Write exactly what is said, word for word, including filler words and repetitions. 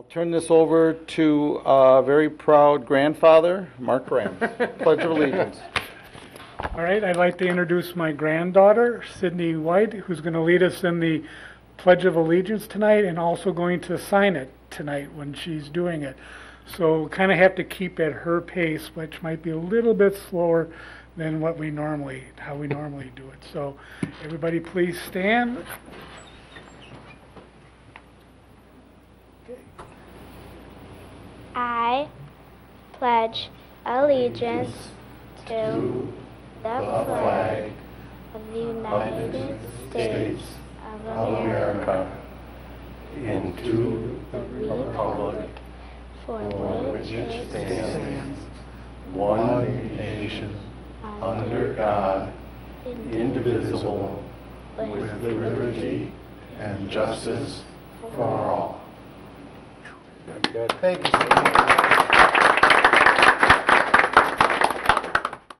turn this over to a very proud grandfather, Mark Graham. Pledge of Allegiance. All right, I'd like to introduce my granddaughter, Sydney White, who's going to lead us in the Pledge of Allegiance tonight and also going to sign it tonight when she's doing it. So kind of have to keep at her pace, which might be a little bit slower than what we normally, how we normally do it. So everybody please stand. I pledge allegiance to the flag of the United States of America and to the republic for for which which it it stands, stands, one nation, under God, indivisible, with liberty and justice for all. Thank you.